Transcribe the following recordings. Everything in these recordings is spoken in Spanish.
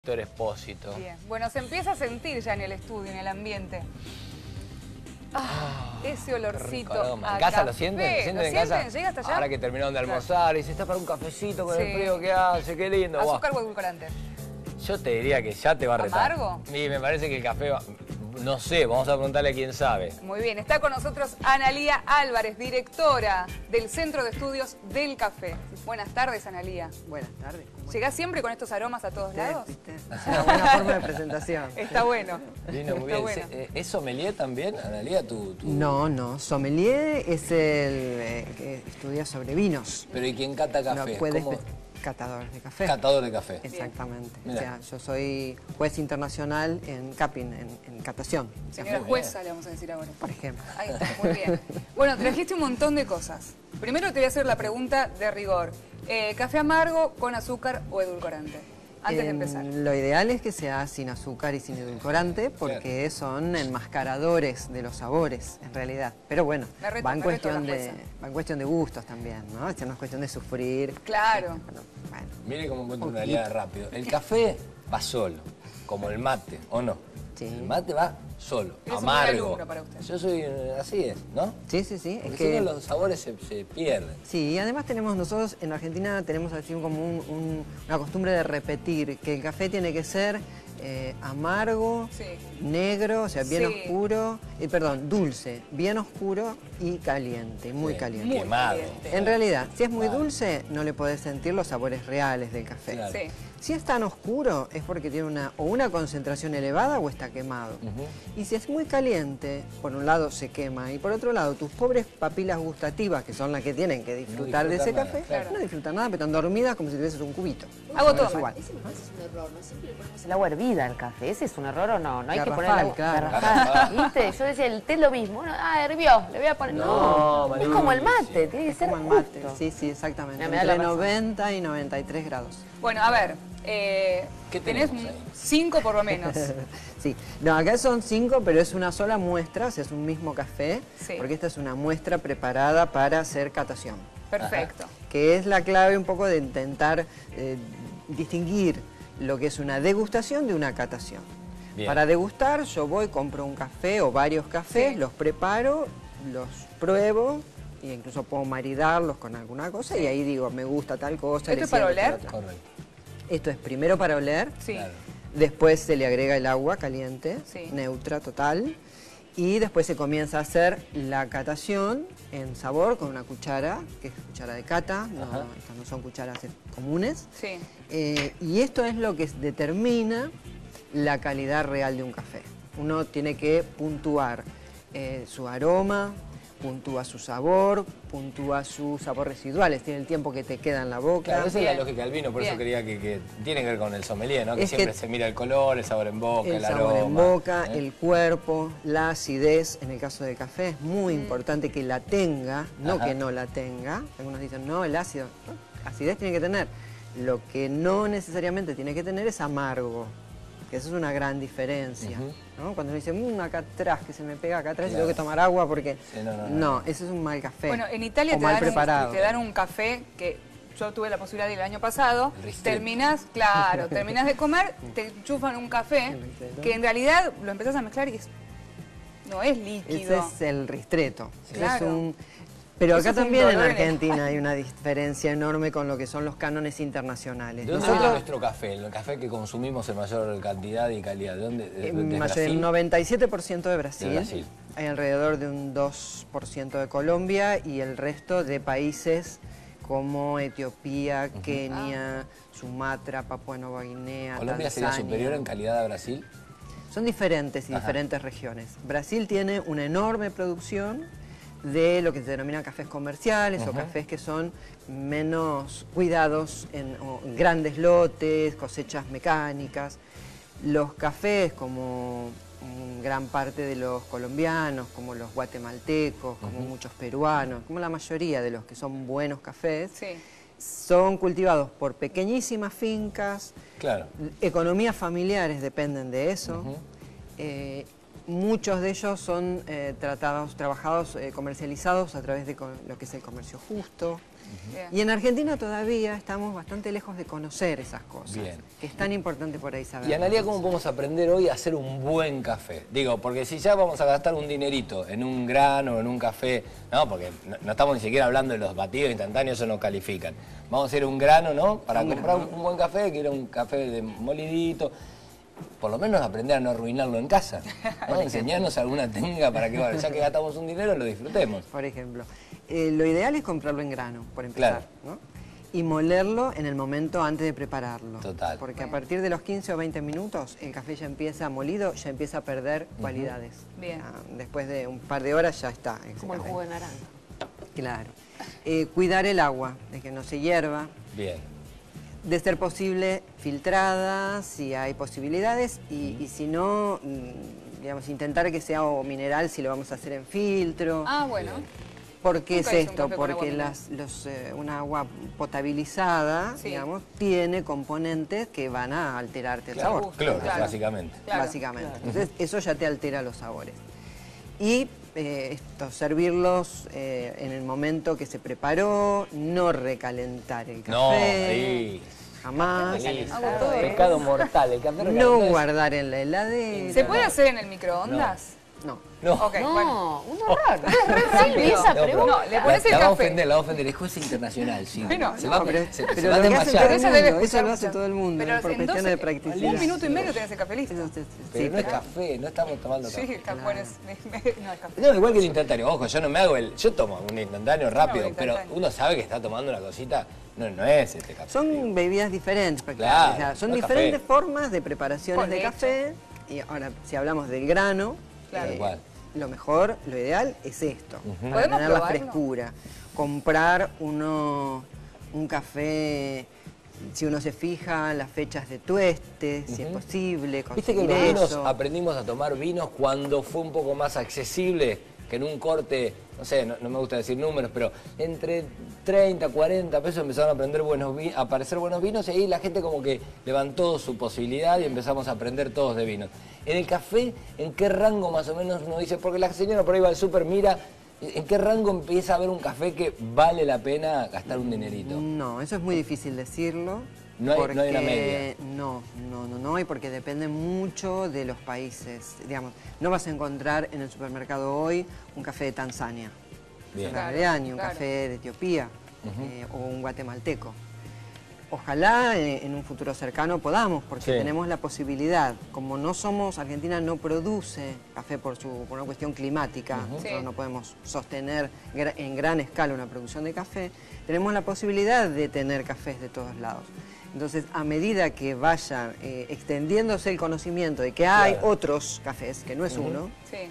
Víctor Espósito. Bien. Bueno, se empieza a sentir ya en el estudio, en el ambiente. Ese olorcito ¿En a casa café. lo sienten? ¿Lo sienten en casa? ¿Llega hasta allá? Ahora que terminaron de almorzar y se está para un cafecito con el frío que hace, qué lindo. ¿Azúcar o edulcorante? Yo te diría que ya te va a retar. ¿Amargo? Y me parece que el café va... No sé, vamos a preguntarle a quién sabe. Muy bien, está con nosotros Analía Álvarez, directora del Centro de Estudios del Café. Buenas tardes, Analía. Buenas tardes. ¿Llegás siempre con estos aromas a todos lados? Es una buena forma de presentación. Está bueno. Vino muy bien. Bueno. ¿Es sommelier también, Analía? No, sommelier es el que estudia sobre vinos. Pero ¿y quién cata café? No puede catador de café. Catador de café. Exactamente. Mirá. O sea, yo soy juez internacional en cupping, en catación. Señora jueza, le vamos a decir ahora. Por ejemplo. Ahí está, muy bien. Bueno, trajiste un montón de cosas. Primero te voy a hacer la pregunta de rigor. ¿Café amargo con azúcar o edulcorante? Antes de empezar. Lo ideal es que sea sin azúcar y sin edulcorante porque son enmascaradores de los sabores, en realidad. Pero bueno, va en cuestión de gustos también, ¿no? Esto no es cuestión de sufrir. Claro. Bueno, Mire cómo encuentro una aliada rápido. El café va solo, como el mate, ¿o no? Sí. El mate va solo, Eres amargo. un buen alumno para usted. Yo soy así, ¿no? Sí. Porque Es si que no los sabores se pierden. sí, y además tenemos nosotros en Argentina tenemos así como una costumbre de repetir que el café tiene que ser amargo, negro, o sea, bien oscuro, dulce, bien oscuro y caliente, muy caliente. Muy quemado. En realidad, si es muy dulce, no le podés sentir los sabores reales del café. Claro. Sí. Si es tan oscuro, es porque tiene una concentración elevada o está quemado. Y si es muy caliente, por un lado se quema y por otro lado tus pobres papilas gustativas, que son las que tienen que disfrutar de ese café, no disfrutan nada, pero están dormidas como si tuvieses un cubito. Hago todo igual. Ese me parece un error, ¿no? Siempre le ponemos el agua hervida al café. ¿Ese es un error o no? No hay que poner el agua Garrafal, ¿Viste? Yo decía, el té es lo mismo. Bueno, hervió, le voy a poner... No, es como el mate, tiene que ser Como el mate. justo. Sí, exactamente. Me da la Entre razón. 90 y 93 grados. Bueno, a ver, ¿Qué tenés tenemos ahí? 5 por lo menos. Sí, no, acá son 5, pero es una sola muestra, o sea, es un mismo café, Sí. porque esta es una muestra preparada para hacer catación. Perfecto. Que es la clave un poco de intentar distinguir lo que es una degustación de una catación. Bien. Para degustar yo voy, compro un café o varios cafés, los preparo, los pruebo e incluso puedo maridarlos con alguna cosa y ahí digo, me gusta tal cosa. ¿Esto le es para siento tal oler? otra. Correcto. Esto es primero para oler, Sí. Claro. después se le agrega el agua caliente, Sí. neutra, total, y después se comienza a hacer la catación en sabor con una cuchara, que es cuchara de cata, estas no son cucharas comunes. Sí. Y esto es lo que determina la calidad real de un café. Uno tiene que puntuar su aroma, puntúa su sabor, puntúa sus sabores residuales, tiene el tiempo que te queda en la boca. Claro, esa es Bien. la lógica del vino, por eso Bien. quería que tiene que ver con el sommelier, ¿no? Que Es que siempre se mira el color, el sabor en boca, el aroma. sabor en boca, ¿eh? el cuerpo, la acidez, en el caso del café es muy importante que la tenga, no que no la tenga. Algunos dicen, no, el ácido, ¿no? Acidez tiene que tener. Lo que no necesariamente tiene que tener es amargo, que eso es una gran diferencia. ¿no? Cuando uno dice, acá atrás, que se me pega acá atrás y tengo que tomar agua porque... Sí, no. No, ese es un mal café. Bueno, en Italia o mal preparado. te dan un café que yo tuve la posibilidad de ir el año pasado. El ristretto. Terminás de comer, te enchufan un café El ristretto. que en realidad lo empezás a mezclar y no es líquido. Ese es el ristretto. Claro. Pero Eso acá es un también en dolor en el- Argentina hay una diferencia enorme con lo que son los cánones internacionales. ¿De dónde viene nuestro café? El café que consumimos en mayor cantidad y calidad. ¿De dónde? ¿De el Brasil? 97% de Brasil. De Brasil. Hay alrededor de un 2% de Colombia y el resto de países como Etiopía, Kenia, Sumatra, Papua Nueva Guinea, ¿Colombia sería Tanzania. superior en calidad a Brasil? Son diferentes y diferentes regiones. Brasil tiene una enorme producción de lo que se denominan cafés comerciales o cafés que son menos cuidados en grandes lotes, cosechas mecánicas. Los cafés, como gran parte de los colombianos, como los guatemaltecos, como muchos peruanos, como la mayoría de los que son buenos cafés, Sí. son cultivados por pequeñísimas fincas, Claro. economías familiares dependen de eso. Muchos de ellos son trabajados, comercializados a través de lo que es el comercio justo. Bien. Y en Argentina todavía estamos bastante lejos de conocer esas cosas. Bien. Que es tan importante por ahí saber. Y Analía, ¿cómo podemos aprender hoy a hacer un buen café? Digo, porque si ya vamos a gastar un dinerito en un grano, en un café, no, porque no estamos ni siquiera hablando de los batidos instantáneos, eso no califican. Vamos a hacer un grano, ¿no? Para comprar un buen café, que era un café de molidito. Por lo menos aprender a no arruinarlo en casa, ¿no? Enseñarnos alguna técnica para que, bueno, ya que gastamos un dinero, lo disfrutemos. Por ejemplo, lo ideal es comprarlo en grano, por empezar, ¿no? Y molerlo en el momento antes de prepararlo. Total. Porque a partir de los 15 o 20 minutos, el café ya empieza molido, ya empieza a perder cualidades. Bien. Después de un par de horas ya está. Como el jugo de naranja. Claro. Cuidar el agua, de que no se hierva. Bien. De ser posible, filtrada, si hay posibilidades, y si no, digamos, intentar que sea o mineral si lo vamos a hacer en filtro. Ah, bueno. ¿Por qué Nunca es hice un esto? café con agua Porque mineral. una agua potabilizada, Sí. digamos, tiene componentes que van a alterarte el Claro, sabor. cloro, Claro. básicamente. Claro. Básicamente. Entonces, eso ya te altera los sabores. Y servirlos en el momento que se preparó, no recalentar el café. No, ahí. Jamás. Hago todo. Pecado mortal, el café No recalentado es- guardar en la heladera. ¿Se puede hacer en el microondas? No. No. Ok, bueno. No, un horror. Es re Silvi esa No, pregunta. no, le pones el la va a café. ofender, la va a ofender. Es juez internacional, sí. Bueno, se no, va, pero se pero va a lo que hace desmayar. todo el Ella debe mundo, eso escuchar lo hace mucho. todo el mundo, Pero por en cuestiones 12 de practicidad. un minuto y medio tenés el café listo. Pero no es claro. café, no estamos tomando café. Sí, el café no es café. No, igual que el instantáneo. Ojo, yo no me hago yo tomo un instantáneo rápido, un pero instantáneo. uno sabe que está tomando una cosita, no es este café. Son bebidas diferentes, Claro, o sea, son no es diferentes café. formas de preparaciones Con de leche. café. Y ahora, si hablamos del grano, Claro. Tal cual. lo mejor, lo ideal es esto, para ¿Podemos tener la probarlo? frescura. Comprar un café, si uno se fija, las fechas de tueste, si es posible, Viste que conseguir los vinos eso. aprendimos a tomar vinos cuando fue un poco más accesible que en un corte, no sé, no me gusta decir números, pero entre 30, 40 pesos empezaron a aparecer buenos vinos y ahí la gente como que levantó su posibilidad y empezamos a aprender todos de vinos. En el café, ¿en qué rango más o menos uno dice? Porque la señora por ahí va al súper, mira, ¿en qué rango empieza a haber un café que vale la pena gastar un dinerito? No, eso es muy difícil decirlo. No hay una porque media. No hay, porque depende mucho de los países. Digamos, no vas a encontrar en el supermercado hoy un café de Tanzania, Bien. ni un Claro. café de Etiopía o un guatemalteco. Ojalá en un futuro cercano podamos, porque Sí. tenemos la posibilidad. Como no somos, Argentina no produce café por una cuestión climática, nosotros Sí. no podemos sostener en gran escala una producción de café, tenemos la posibilidad de tener cafés de todos lados. Entonces, a medida que vaya extendiéndose el conocimiento de que hay Claro. otros cafés, que no es uno,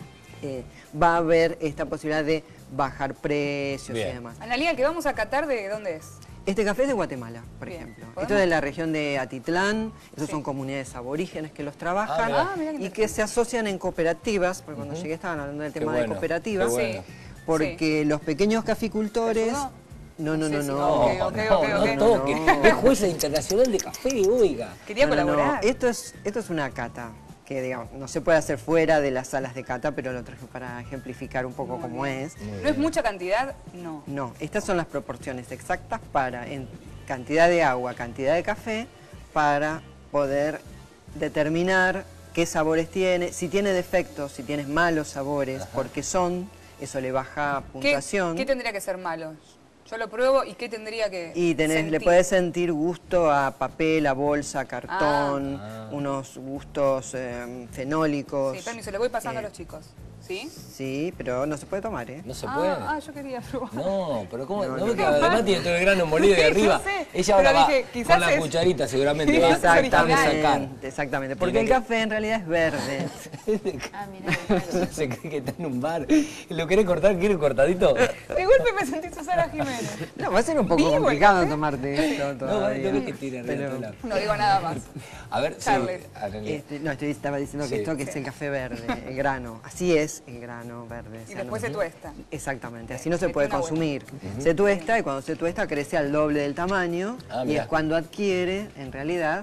Sí. va a haber esta posibilidad de bajar precios Bien. y demás. Analía, el que vamos a catar, ¿de dónde es? Este café es de Guatemala, por Bien. ejemplo. ¿Podemos? Esto es de la región de Atitlán, esos Sí. son comunidades aborígenes que los trabajan mirá. Mirá qué y que se asocian en cooperativas, porque cuando llegué estaban hablando del Qué tema bueno, de cooperativas, qué bueno. Sí. porque los pequeños caficultores... ¿Te ayudó? No, Sí, sí, no. ok, ok, ok. no toque. No. Es jueza internacional de café, oiga. Quería colaborar. Esto es una cata, que digamos, no se puede hacer fuera de las salas de cata, pero lo traje para ejemplificar un poco cómo es. ¿No es mucha cantidad? No. No, estas son las proporciones exactas en cantidad de agua, cantidad de café, para poder determinar qué sabores tiene, si tiene defectos, si tienes malos sabores, porque eso le baja puntuación. ¿Qué tendría que ser malo? Yo lo pruebo y ¿qué tendría que Y le sentir? puedes sentir gusto a papel, a bolsa, a cartón, unos gustos fenólicos. Sí, permiso, le voy pasando a los chicos. ¿Sí? Sí, pero no se puede tomar, ¿eh? No se puede. Yo quería probar. No, pero ¿cómo? No, porque además tiene todo el grano molido de Sí, arriba. yo sé, Ella ahora pero va dije, quizás con la es- cucharita seguramente Sí, va a exactamente. sacar. Exactamente, porque Tiene el que- café en realidad es verde. Ah, mirá. Se cree que está en un bar. ¿Lo querés cortar? ¿Quiere cortadito? De golpe me sentí Susana Jiménez. No, va a ser un poco ¿Vivo el complicado café? tomarte esto No, todavía. no ves que tiene arriba Pero- todo lado. No digo nada más. A ver, sí. Charles. Analia. Estaba diciendo que Sí. esto que es el café verde, el grano. Así es el grano verde. Y después se tuesta. Exactamente, así no se Mete puede una consumir. Se tuesta y cuando se tuesta crece al doble del tamaño Ah, y mirá. es cuando adquiere, en realidad,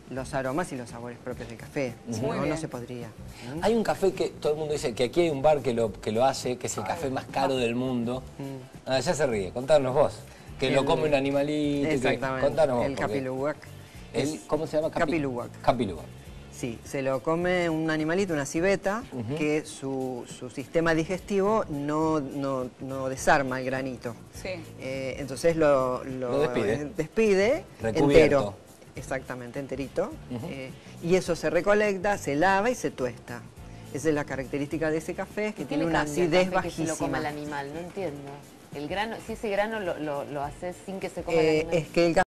los aromas y los sabores propios del café. Si no, no se podría. Hay un café que todo el mundo dice que aquí hay un bar que lo hace, que es el café más caro del mundo. Ya se ríe, contanos vos. Que lo come un animalito. Exactamente, Contanos vos. el capiluwak. ¿Cómo se llama? Capiluwak. Capiluwak. Sí, se lo come un animalito, una civeta, que su sistema digestivo no desarma el granito. Sí. Entonces lo despide Recubierto. entero. Exactamente, enterito. Y eso se recolecta, se lava y se tuesta. Esa es la característica de ese café, es que tiene una acidez bajísima. Que se lo coma el animal, no entiendo. El grano, si ese grano lo haces sin que se coma el animal. Es que el